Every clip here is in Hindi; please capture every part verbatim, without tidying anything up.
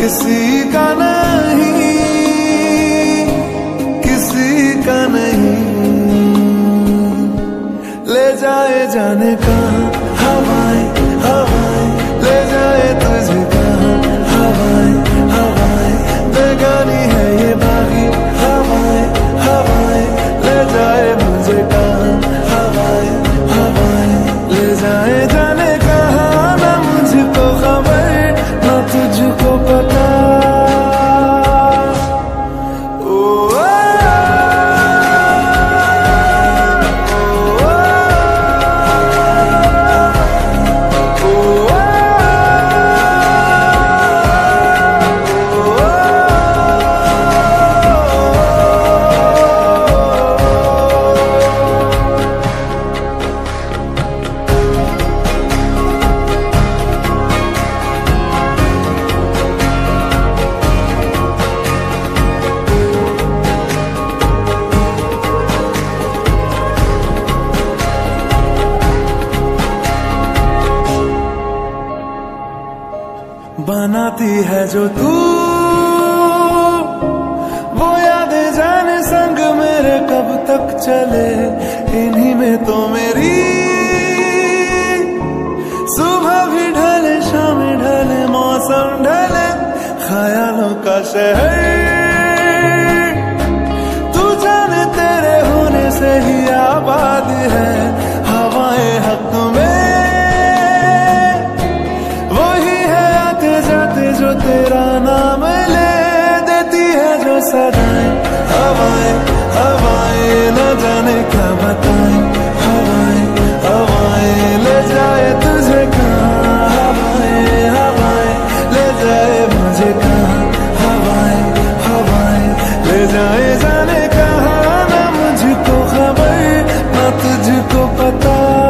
किसी का नहीं, किसी का नहीं। ले जाए जाने कहाँ हवाएं हवाएं, ले जाए तुझे कहाँ हवाएं हवाएं। बेगानी है ये बागी हवाएं हवाएं, ले जाए मुझे कहाँ हवाएं हवाएं। ले जाए जाने कहाँ, ना मुझको खबर ना तुझको पता। बनाती है जो तू वो यादें जाने संग मेरे कब तक चले। इन्हीं में तो मेरी सुबह भी ढले शाम ढले मौसम ढले। ख्यालों का शहर तू जाने तेरे होने से ही आबाद है। हवाएं हक में जो तेरा नाम ले देती है जो सदाएं। हवाएं हवाएं न जाने क्या बताएं। हवाएं हवाएं ले जाए तुझे कहाँ। हवाएं हवाएं ले जाए मुझे कहाँ। हवाएं हवाएं ले जाए जाने कहाँ, ना मुझको खबर ना तुझको पता।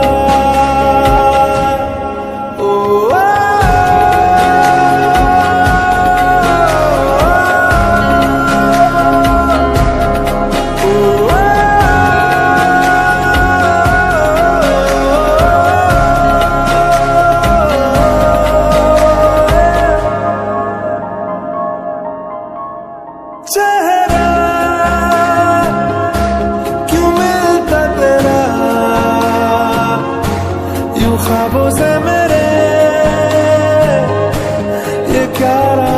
चेहरा क्यों मिलता तेरा यूं ख्वाबों से मेरे, ये क्या